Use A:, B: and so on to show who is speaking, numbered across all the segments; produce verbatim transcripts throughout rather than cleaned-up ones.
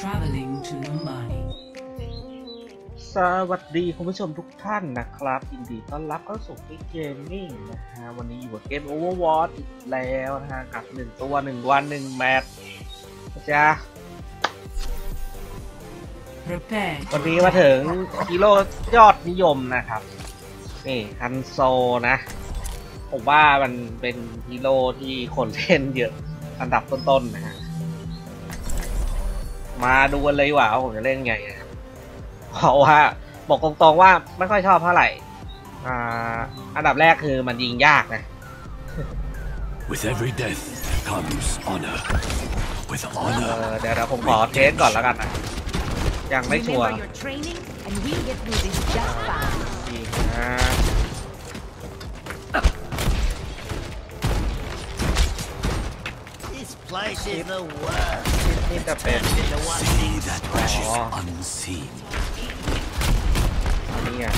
A: traveling to Numbani
B: สวัสดีคุณผู้ชมทุกท่านนะครับยินดีต้อนรับเข้าสู่เกมมิ่งนะฮะวันนี้อยู่กับเกม Overwatch อีกแล้วนะฮะกับหนึ่งตัวหนึ่งวันหนึ่งแมตช์นะจ๊ะวันนี้มาถึงฮีโร่ยอดนิยมนะครับนี่ฮันโซนะผมว่ามันเป็นฮีโร่ที่คนเล่นเยอะอันดับต้นๆนะฮะมาดูกันเลยว่าผมจะเล่นไงนะเพราะว่าบอกตรงๆว่าไม่ค่อยชอบเท่าไหร่อ่าอันดับแรกคือมันยิงยากนะ
C: With every death comes honor. With honor.
B: เดี๋ยวผมขอเทสก่อนแล้วกันนะยังไม่ชัวร์ยิงนะนี่จะเป็นอ๋ออันนี้อ่ะ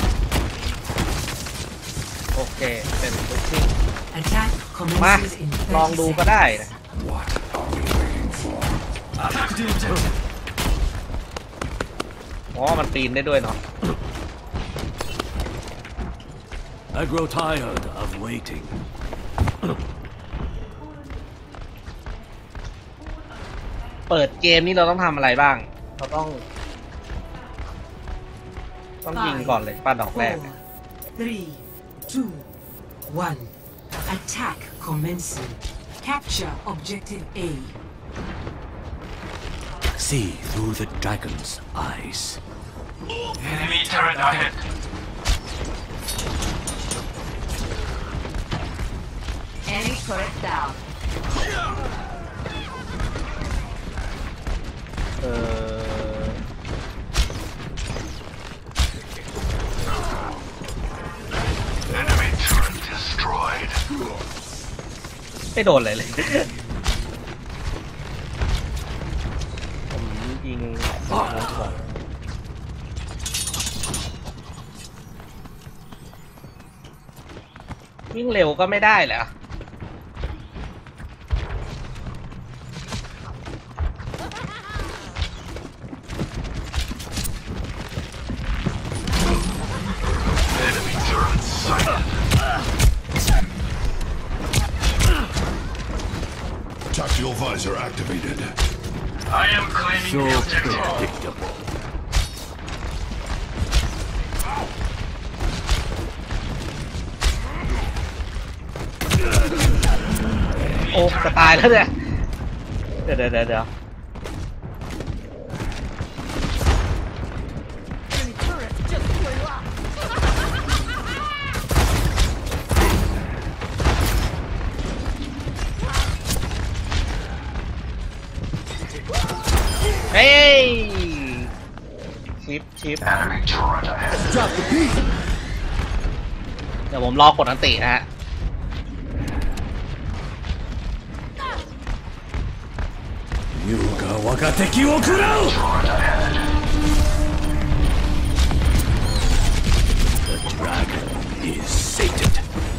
B: โอเคเป็นลูกซิ่งมาลองดูก็ได้นะอ๋อมันปีนได้ด้วยเนาะ
C: I grow tired of waiting.
B: เปิดเกมนี้เราต้องทำอะไรบ้างเราต้องต้องยิงก่อนเลยป้าดอกแรก
A: three two one attack commencing capture objective A
C: See through the dragon's eyes.
D: Enemy turret ahead.
E: Enemy turret down.
B: เออไม่โดนเลยเลยผมยิงวิ่งเร็วก็ไม่ได้เหรอ
F: Tactical visor activated.
D: I am claiming
C: So
D: the objective.
C: predictable.
B: โอ้จะตายแล้วเนี่ยเดี๋ยวเดี๋ยวเดี๋ยว
E: Enemy turret just blew up.
B: เฮ้ยชิปชิป
D: Enemy turret ahead.
C: Drop the beat.
B: เดี๋ยวผมรอกดอันตินะฮะ
C: Yuga wakateki wo kurau. The dragon is sated.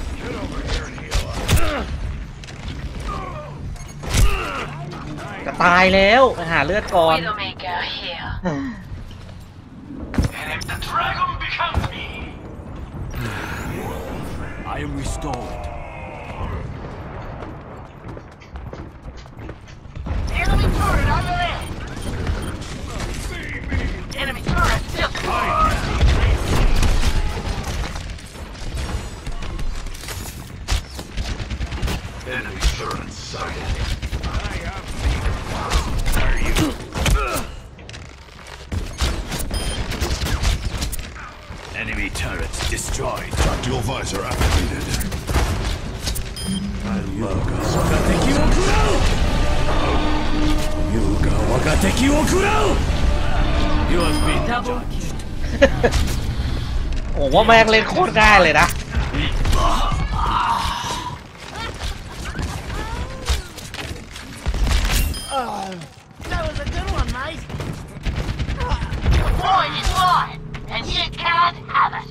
B: จะตายแล้วไปหาเลือดก่อน
E: Widowmaker here.
D: And if the dragon becomes me.
C: I am restored.
E: Enemy turret on the left. Enemy turret just blew up.
F: Enemy turret sighted.
C: Enemy turrets destroyed.
F: Tactical visor activated.
C: Yuga wakateki wo kurau. Yuga wakateki wo kurau. You have been judged.
B: โอ้ว่าแม่งเล่นโคตรง่ายเลยนะ
E: That was a good one, mate. Mine is mine, and you can't have it.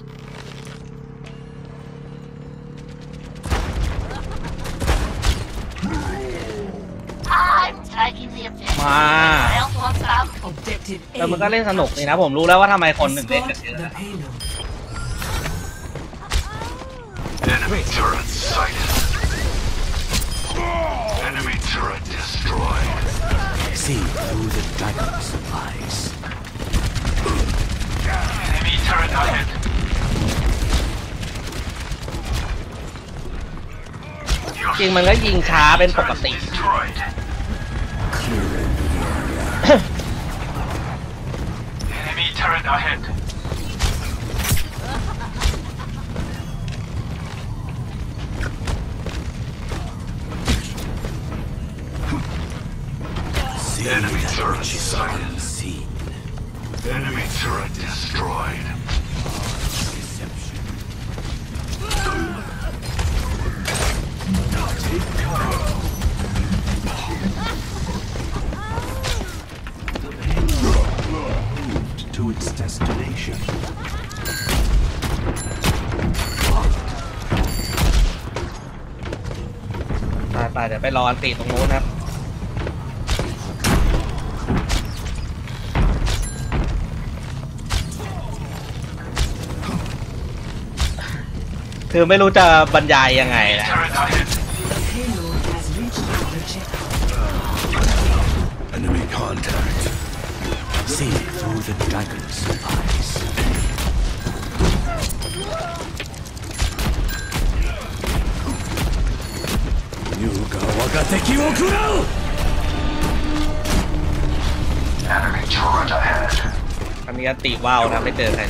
E: I'm taking liking the objective.
B: มา
E: Anyone else want some?
A: Objective
B: แต่มันก็
A: A.
B: เล่นสนุกนี่นะผมรู้แล้วว่าทำไมคนหนึ่งเล่น
A: Escort
B: กันเยอะ
A: the payload.
F: Enemy turret sighted. Enemy turret destroyed.
C: See through the dragon supplies.
D: Enemy turret ahead.
B: จริงมันก็ยิงช้าเป็นปกติ
D: Destroyed. Enemy turret ahead.
C: See
F: Enemy
C: that
F: turret
C: which is
F: sighted.
C: unseen.
F: Enemy turret destroyed.
C: Deception. Moved to its destination.
B: ไปไปเดี๋ยวไปรออันตีตรงนู้นครับคือไม่รู้จะบรรยายยังไงนะ
D: Turret ahead.
A: The payload has reached the checkpoint.
F: Enemy contact.
C: See through the dragon's eyes. Yuga wagateki wo kurau!
D: Enemy turret ahead.
B: อันนี้อันติว่าวนะไม่เจอใครเลย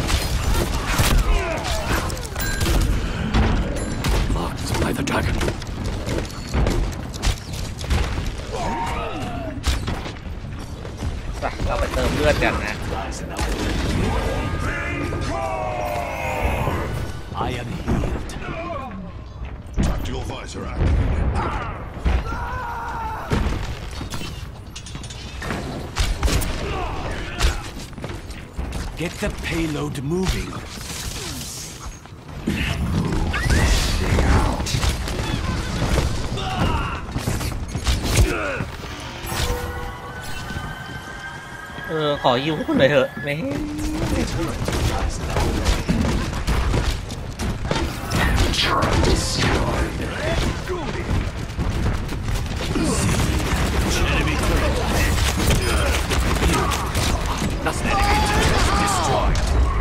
C: Marked by the dragon.
B: ไปเราไปเติมเลือดกันนะ
C: I am healed.
F: Tactical visor activated.
C: Get the payload moving.
B: เออขอยิ้วคุณหน่อยเถอะไม่
D: Turret destroyed.
C: Enemy turret. That's an enemy turret destroyed.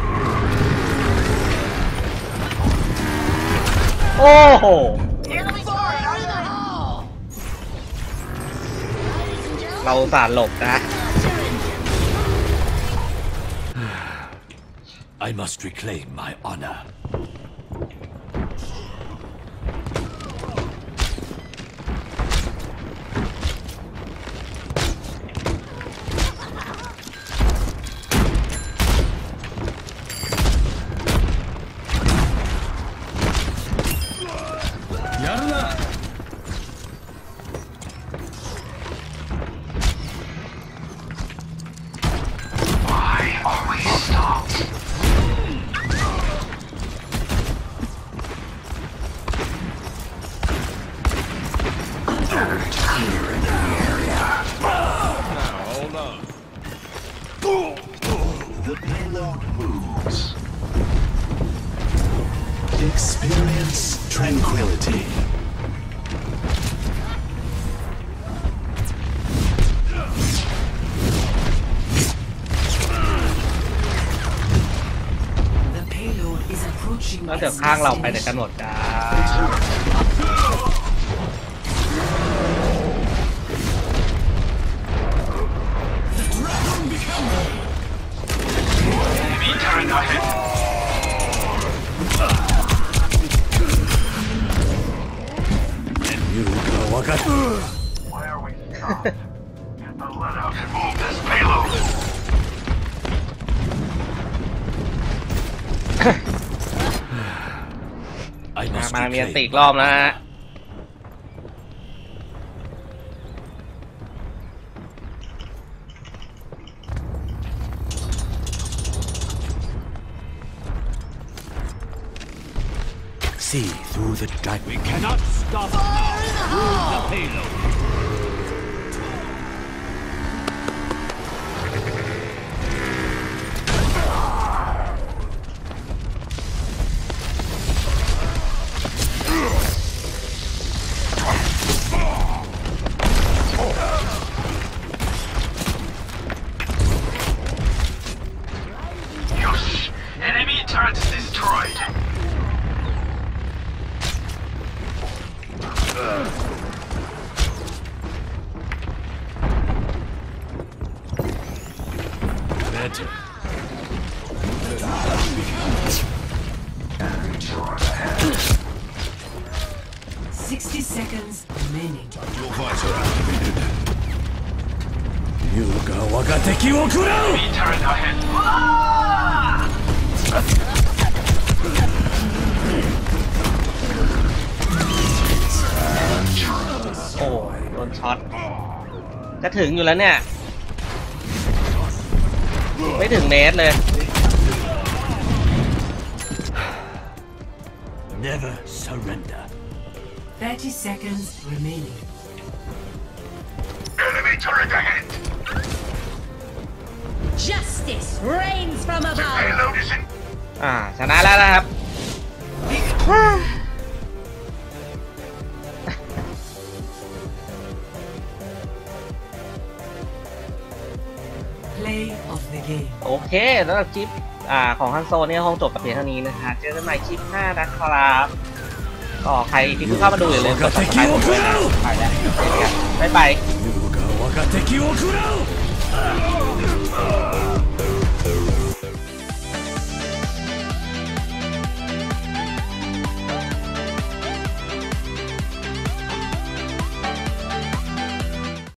B: โอ้โห
E: Enemy turret in the hole!
B: เราสารหลบนะ
C: I must reclaim my honor.
D: Why are we stopped? Enemy clear in the area.
F: The payload moves.
C: Experience tranquility.
A: The payload is approaching.
B: แล้วเดี๋ยว
A: its
B: ข้างเราไปไหน
A: destination.
B: กันหมดจ้า
D: Enemy turret ahead.
C: Yuga wagateki.
D: Why are we stopped? I'll let out and move this payload.
C: I
B: มา
C: must
B: มามีอันติ
C: reclaim
B: อีกรอบแล้วฮะ
C: See through the dragon. We cannot stop now. Move the payload. better.
A: Sixty seconds remaining.
F: Tactical visor activated.
C: Yuga waga teki wo kurau!
D: Enemy turret ahead.
B: โอ้ยโดนช็อตจะถึงอยู่แล้วเนี่ยไม่ถึงเมตรเลย
C: Never surrender.
A: Thirty seconds remaining.
D: Enemy turret ahead.
E: Justice reigns from above.
D: Payload is in.
B: อ่าชนะแล้วนะครับ
A: Play of the game.
B: โอเคแล้วคลิปอ่าของฮันโซเนี่ยคงจบกับเพียงเท่านี้นะฮะเจอกันใหม่คลิปหน้านะครับก็ใครที่เพิ่งเข้ามาดูอย่าลืมกด subscribe ผมด้วยนะไปแล้วเจอกันบ๊ายบาย
C: Yuga waga teki wo kurau!